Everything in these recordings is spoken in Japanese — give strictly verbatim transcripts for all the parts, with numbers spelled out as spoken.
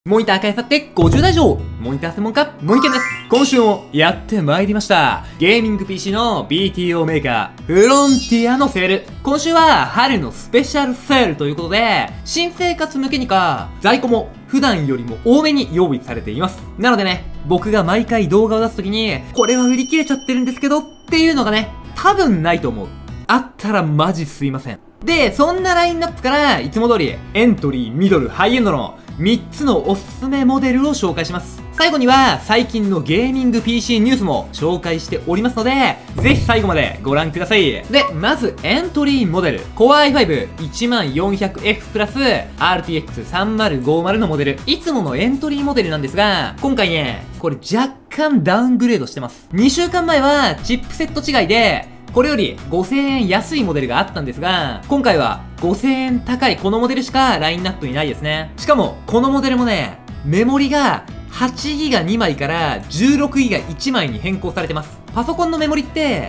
モニター開発ってごじゅうだい以上モニター専門家、モニケンです。今週もやってまいりました。ゲーミング ピーシー の ビーティーオー メーカー、フロンティアのセール。今週は春のスペシャルセールということで、新生活向けにか、在庫も普段よりも多めに用意されています。なのでね、僕が毎回動画を出すときに、これは売り切れちゃってるんですけどっていうのがね、多分ないと思う。あったらマジすいません。で、そんなラインナップから、いつも通り、エントリー、ミドル、ハイエンドのみっつのおすすめモデルを紹介します。最後には、最近のゲーミング ピーシー ニュースも紹介しておりますので、ぜひ最後までご覧ください。で、まず、エントリーモデル。Core アイファイブいちまんよんひゃくエフ プラス アールティーエックスさんまるごまる のモデル。いつものエントリーモデルなんですが、今回ね、これ若干ダウングレードしてます。にしゅうかんまえは、チップセット違いで、これよりごせんえん安いモデルがあったんですが、今回はごせんえん高いこのモデルしかラインナップにないですね。しかも、このモデルもね、メモリがはちギガにまいからじゅうろくギガいちまいに変更されてます。パソコンのメモリって、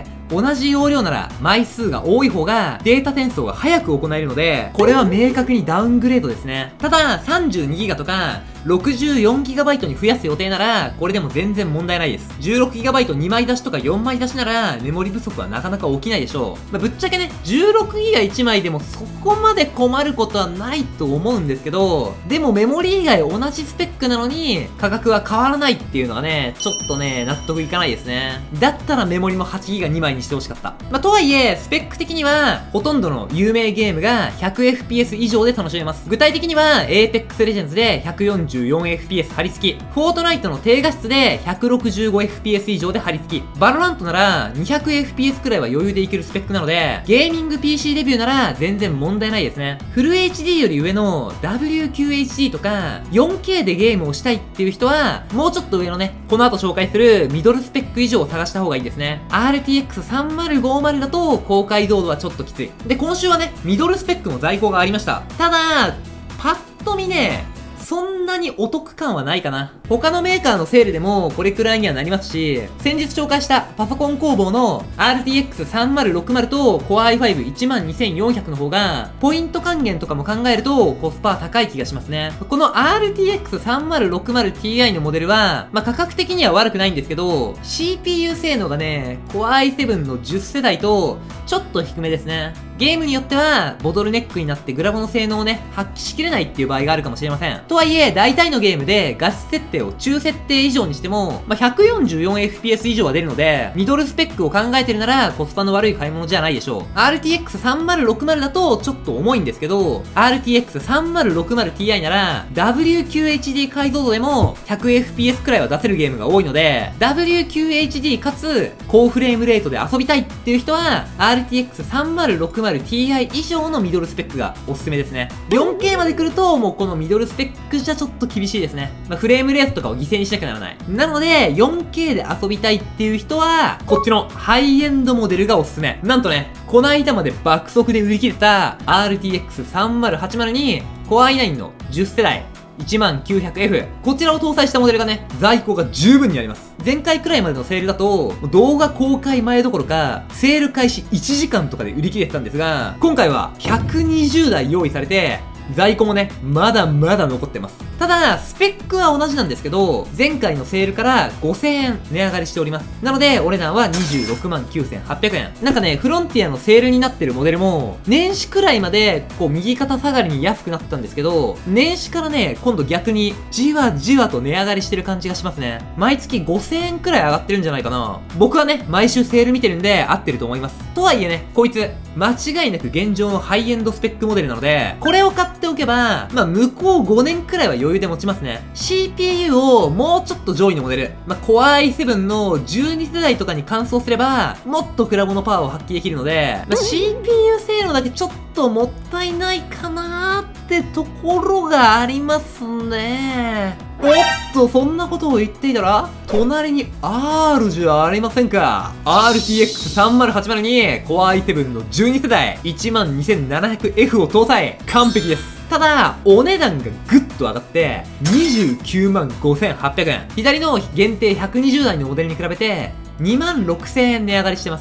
同じ容量なら枚数が多い方がデータ転送が早く行えるので、これは明確にダウングレードですね。ただ、さんじゅうにギガとか、ろくじゅうよんギガバイト に増やす予定なら、これでも全然問題ないです。じゅうろくギガバイトにまい出しとかよんまい出しなら、メモリ不足はなかなか起きないでしょう。まあ、ぶっちゃけね、じゅうろくギガいちまいでもそこまで困ることはないと思うんですけど、でもメモリ以外同じスペックなのに、価格は変わらないっていうのがね、ちょっとね、納得いかないですね。だったらメモリもはちギガにまいにしてほしかった。まあ、とはいえ、スペック的には、ほとんどの有名ゲームが ひゃくエフピーエス 以上で楽しめます。具体的には、Apex Legends で ひゃくよんじゅうよんエフピーエス 貼り付き、フォートナイトの低画質で ひゃくろくじゅうごエフピーエス 以上で貼り付き、バロラントなら にひゃくエフピーエス くらいは余裕でいけるスペックなので、ゲーミング ピーシー デビューなら全然問題ないですね。フル エイチディー より上の ダブリューキューエイチディー とか よんケー でゲームをしたいっていう人は、もうちょっと上のね、この後紹介するミドルスペック以上を探した方がいいですね。アールティーエックスさんまるごまる だと高解像度はちょっときつい。で、今週はね、ミドルスペックの在庫がありました。ただ、パッと見ね、そんなにお得感はないかな。他のメーカーのセールでもこれくらいにはなりますし、先日紹介したパソコン工房の アールティーエックスさんまるろくまる と Core アイファイブいちまんにせんよんひゃく の方が、ポイント還元とかも考えるとコスパは高い気がしますね。この アールティーエックスさんまるろくまるティーアイ のモデルは、まあ、価格的には悪くないんですけど、シーピーユー 性能がね、Core アイセブン のじゅっせだいと、ちょっと低めですね。ゲームによっては、ボトルネックになってグラボの性能をね、発揮しきれないっていう場合があるかもしれません。とはいえ、大体のゲームで画質設定を中設定以上にしても、まあ、ひゃくよんじゅうよんエフピーエス 以上は出るので、ミドルスペックを考えてるならコスパの悪い買い物じゃないでしょう。アールティーエックスさんまるろくまる だとちょっと重いんですけど、アールティーエックスさんまるろくまるティーアイ なら、ダブリューキューエイチディー 解像度でも ひゃくエフピーエス くらいは出せるゲームが多いので、ダブリューキューエイチディー かつ高フレームレートで遊びたいっていう人は、アールティーエックスさんまるろくまるティーアイ 以上のミドルスペックがおすすめですね。よんケー まで来ると、もうこのミドルスペックじゃちょっと厳しいですね。まあ、フレームレートとかを犠牲にしなきゃならない。なので、よんケー で遊びたいっていう人は、こっちのハイエンドモデルがおすすめ。なんとね、この間まで爆速で売り切れた アールティーエックスさんまるはちまる に Core アイナイン のじゅっせだい、いちまんきゅうひゃくエフ。こちらを搭載したモデルがね、在庫が十分にあります。前回くらいまでのセールだと、動画公開前どころか、セール開始いちじかんとかで売り切れてたんですが、今回はひゃくにじゅうだい用意されて、在庫もね、まだまだ残ってます。ただ、スペックは同じなんですけど、前回のセールからごせんえん値上がりしております。なので、お値段はにじゅうろくまんきゅうせんはっぴゃくえん。なんかね、フロンティアのセールになってるモデルも、年始くらいまで、こう、右肩下がりに安くなったんですけど、年始からね、今度逆に、じわじわと値上がりしてる感じがしますね。毎月ごせんえんくらい上がってるんじゃないかな。僕はね、毎週セール見てるんで、合ってると思います。とはいえね、こいつ、間違いなく現状のハイエンドスペックモデルなので、これを買っておけば、まあ、向こうごねんくらいは余裕で持ちますね。シーピーユー をもうちょっと上位のモデル、まあ、Core アイセブン のじゅうにせだいとかに換装すれば、もっとクラボのパワーを発揮できるので、まあ、シーピーユー 性能だけちょっともったいないかなーってところがありますね。おっと、そんなことを言っていたら、隣に R じゃありませんか。アールティーエックスさんまるはちまる に Core アイセブン のじゅうにせだい いちまんにせんななひゃくエフ を搭載。完璧です。ただ、お値段がぐっと上がって、にじゅうきゅうまんごせんはっぴゃくえん。左の限定ひゃくにじゅうだいのモデルに比べて、にまんろくせんえん値上がりしてます。スペ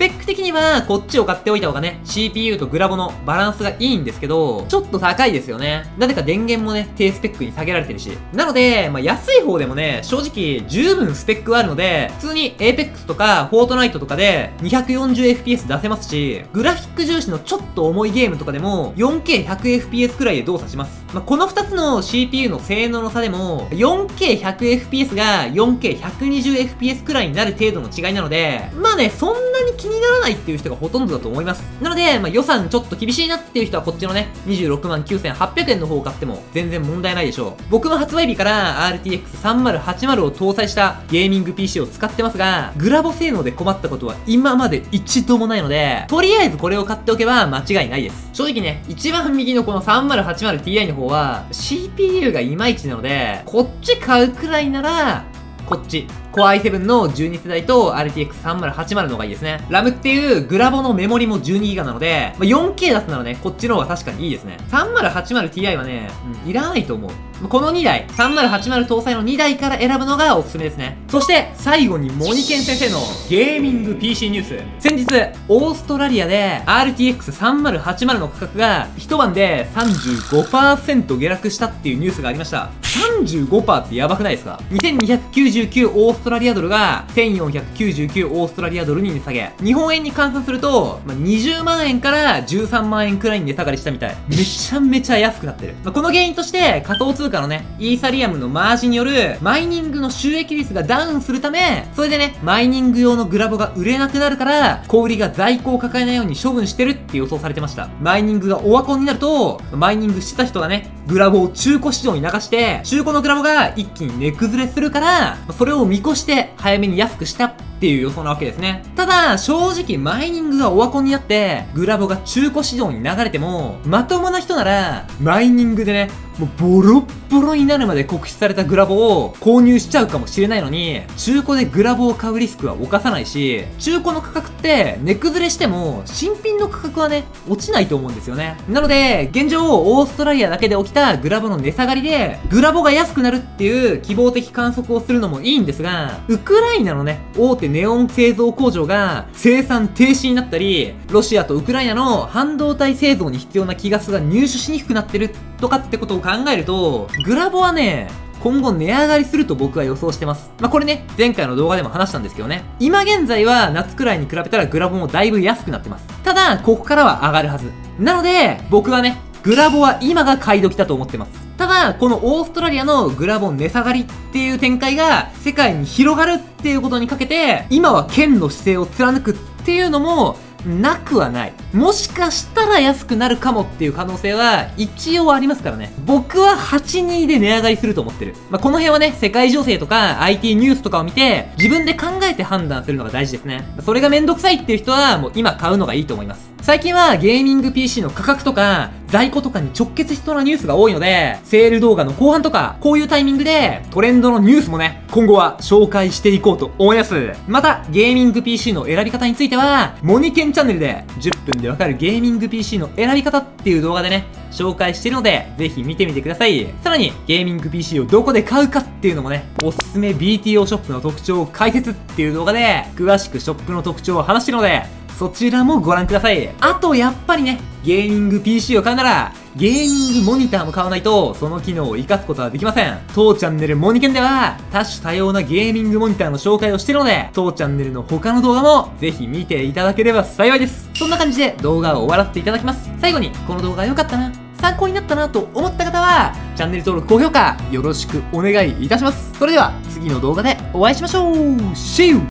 ペック的にはこっちを買っておいた方がね、シーピーユー とグラボのバランスがいいんですけど、ちょっと高いですよね。なぜか電源もね、低スペックに下げられてるし。なので、まあ、安い方でもね、正直十分スペックはあるので、普通に Apex とか Fortnite とかで にひゃくよんじゅうエフピーエス 出せますし、グラフィック重視のちょっと重いゲームとかでも よんケーひゃくエフピーエス くらいで動作します。まあ、このふたつの シーピーユー の性能の差でも よんケーひゃくエフピーエス が よんケーひゃくにじゅうエフピーエス くらいになる程度の違いなので、まあね、そんなに気にならないっていう人がほとんどだと思います。なので、まあ、予算ちょっと厳しいなっていう人はこっちのね、にじゅうろくまんきゅうせんはっぴゃくえんの方を買っても全然問題ないでしょう。僕も発売日から アールティーエックスさんまるはちまる を搭載したゲーミング ピーシー を使ってますが、グラボ性能で困ったことは今まで一度もないので、とりあえずこれを買っておけば間違いないです。正直ね、一番右のこの さんまるはちまるティーアイ の方は シーピーユー がいまいちなので、こっち買うくらいなら、こっち。Core アイセブン のじゅうにせだいと アールティーエックスさんまるはちまる の方がいいですね。ラムっていうグラボのメモリも じゅうにギガ なので、まあ、よんケー 出すならね、こっちの方が確かにいいですね。さんまるはちまるティーアイ はね、うん、いらないと思う。このにだい、さんまるはちまる搭載のにだいから選ぶのがおすすめですね。そして、最後にモニケン先生のゲーミング ピーシー ニュース。先日、オーストラリアで アールティーエックスさんまるはちまる の価格が一晩で さんじゅうごパーセント 下落したっていうニュースがありました。さんじゅうごパーセント ってやばくないですか？ にせんにひゃくきゅうじゅうきゅう オーストラリアドルがせんよんひゃくきゅうじゅうきゅうオーストラリアドルに値下げ。日本円に換算すると、まあ、にじゅうまんえんからじゅうさんまんえんくらいに値下がりしたみたい。めちゃめちゃ安くなってる。まあ、この原因として仮想通貨のね、イーサリアムのマージによるマイニングの収益率がダウンするため、それでね、マイニング用のグラボが売れなくなるから、小売りが在庫を抱えないように処分してるって予想されてました。マイニングがオワコンになると、マイニングしてた人がね、グラボを中古市場に流して、中古のグラボが一気に値崩れするから、それを見越して早めに安くしたっていう予想なわけですね。ただ、正直マイニングがオワコンになって、グラボが中古市場に流れても、まともな人なら、マイニングでね、もうボロッボロになるまで酷使されたグラボを購入しちゃうかもしれないのに、中古でグラボを買うリスクは犯さないし、中古の価格って値崩れしても、新品の価格はね、落ちないと思うんですよね。なので、現状、オーストラリアだけで起きたグラボの値下がりで、グラボが安くなるっていう希望的観測をするのもいいんですが、ウクライナのね、大手ネオン製造工場が生産停止になったり、ロシアとウクライナの半導体製造に必要な貴ガスが入手しにくくなってるとかってことを考えると、グラボはね、今後値上がりすると僕は予想してます。まあ、これね、前回の動画でも話したんですけどね。今現在は夏くらいに比べたらグラボもだいぶ安くなってます。ただ、ここからは上がるはず。なので、僕はね、グラボは今が買い時だと思ってます。ただ、このオーストラリアのグラボ値下がりっていう展開が世界に広がるっていうことにかけて、今は剣の姿勢を貫くっていうのも、なくはない。もしかしたら安くなるかもっていう可能性は一応ありますからね。僕ははちにで値上がりすると思ってる。まあ、この辺はね、世界情勢とか アイティー ニュースとかを見て自分で考えて判断するのが大事ですね。それがめんどくさいっていう人はもう今買うのがいいと思います。最近はゲーミング ピーシー の価格とか在庫とかに直結しそうなニュースが多いので、セール動画の後半とかこういうタイミングでトレンドのニュースもね、今後は紹介していこうと思います。またゲーミング ピーシー の選び方についてはモニケンチャンネルでじゅっぷんでわかるゲーミング ピーシー の選び方っていう動画でね、紹介してるのでぜひ見てみてください。さらにゲーミング ピーシー をどこで買うかっていうのもね、おすすめ ビーティーオー ショップの特徴を解説っていう動画で詳しくショップの特徴を話してるので、そちらもご覧ください。あとやっぱりね、ゲーミング ピーシー を買うならゲーミングモニターも買わないとその機能を活かすことはできません。当チャンネルモニケンでは多種多様なゲーミングモニターの紹介をしているので、当チャンネルの他の動画もぜひ見ていただければ幸いです。そんな感じで動画を終わらせていただきます。最後にこの動画良かったな、参考になったなと思った方はチャンネル登録、高評価よろしくお願いいたします。それでは次の動画でお会いしましょう。See you!